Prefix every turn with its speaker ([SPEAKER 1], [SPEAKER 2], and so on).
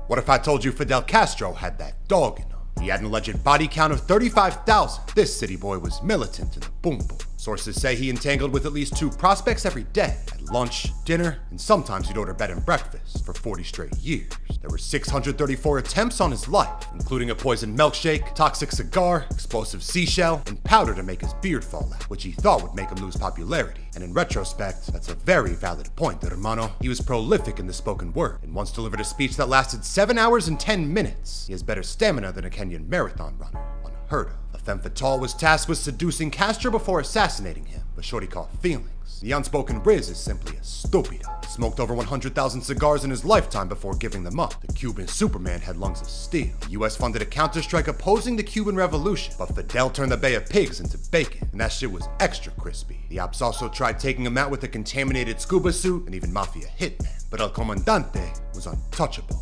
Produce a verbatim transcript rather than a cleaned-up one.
[SPEAKER 1] What if I told you Fidel Castro had that dog in him? He had an alleged body count of thirty-five thousand. This city boy was militant in the boom boom. Sources say he entangled with at least two prospects every day, at lunch, dinner, and sometimes he'd order bed and breakfast for forty straight years. There were six hundred thirty-four attempts on his life, including a poisoned milkshake, toxic cigar, explosive seashell, and powder to make his beard fall out, which he thought would make him lose popularity. And in retrospect, that's a very valid point, hermano. He was prolific in the spoken word, and once delivered a speech that lasted seven hours and ten minutes. He has better stamina than a Kenyan marathon runner. Unheard of. A femme fatale was tasked with seducing Castro before assassinating him, but shorty caught feelings. The unspoken Riz is simply a stupido. He smoked over one hundred thousand cigars in his lifetime before giving them up. The Cuban Superman had lungs of steel. The U S funded a counterstrike opposing the Cuban Revolution, but Fidel turned the Bay of Pigs into bacon, and that shit was extra crispy. The ops also tried taking him out with a contaminated scuba suit and even mafia hitman, but El Comandante was untouchable.